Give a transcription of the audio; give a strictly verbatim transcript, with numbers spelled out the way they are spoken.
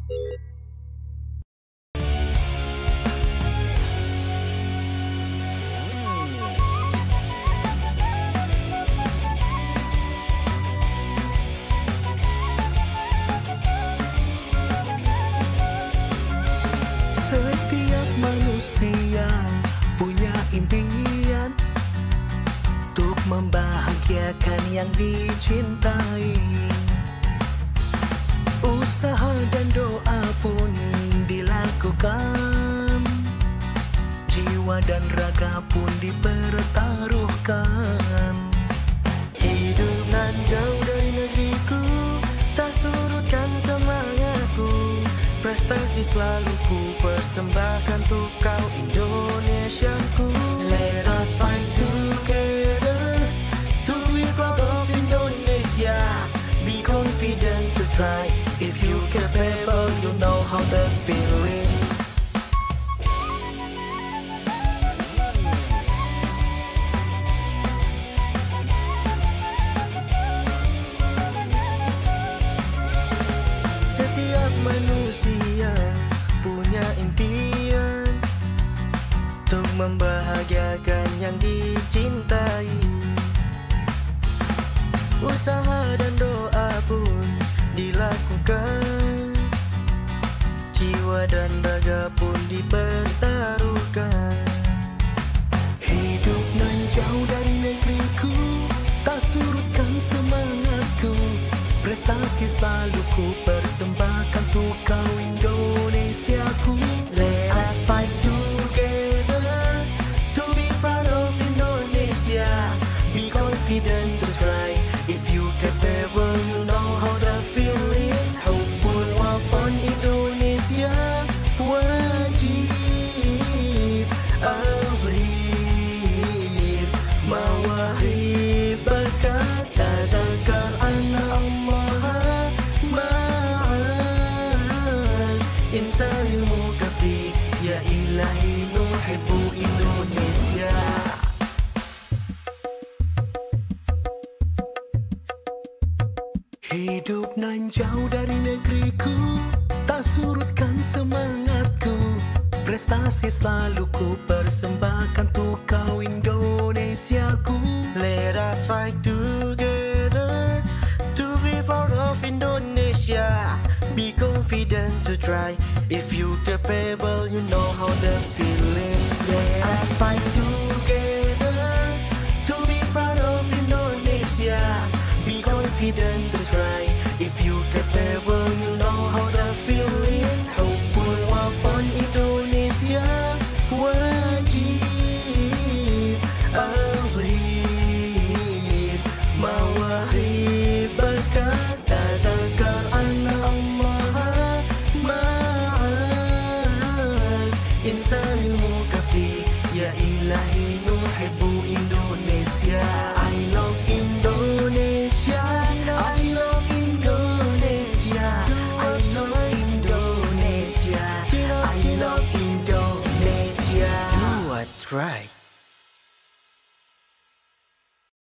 Setiap manusia punya impian untuk membahagiakan yang dicintai. Usaha dan doa pun dilakukan, jiwa dan raga pun dipertaruhkan. Hidup nan jauh dari negeriku, tak surutkan semangatku. Prestasi selalu ku persembahkan untuk kau Indonesiaku. Let us fight together to be proud of Indonesia. Be confident to try. If you capable, you know how the feeling. Setiap manusia punya impian untuk membahagiakan yang dicintai. Usaha dan doa pun dilakukan, jiwa dan raga pun dipertaruhkan. Hidup nan jauh dari negeriku, tak surutkan semangatku. Prestasi selalu ku persembahkan untuk kau Indonesiaku. Let us fight together to be proud of Indonesia. Be confident to try. If you capable, you know how the feeling. Hubbul watan Indonesia wajib awib mawahib berkat tadakar anak Allah ma'al insanil mukafi ya ilahi nuhibbu Indonesia. Hidup nan jauh dari negeriku, tak surutkan semangatku. Prestasi selalu ku persembahkan untuk kau Indonesiaku. Let us fight together to be proud of Indonesia. Be confident to try. If you capable, you know how the feeling. Let us fight together to be proud of Indonesia. Be confident to try. If you capable, you know how the feeling. Hubbul watan Indonesia wajib awib mawahib berkat tadakar anak Allah ma'al insanil mukafi ya ilahi nuhibbu Indonesia. I love Indonesia, I love Indonesia, I love Indonesia, I love Indonesia. Do what's right.